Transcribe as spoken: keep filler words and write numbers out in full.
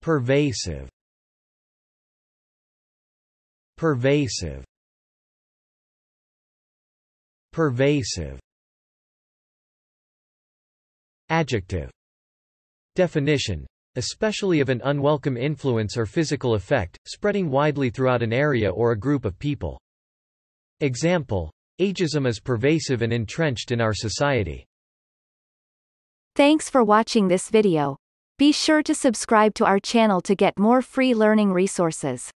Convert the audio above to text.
pervasive, pervasive, pervasive. Adjective. Definition: especially of an unwelcome influence or physical effect, spreading widely throughout an area or a group of people. Example: ageism is pervasive and entrenched in our society. Thanks for watching this video. Be sure to subscribe to our channel to get more free learning resources.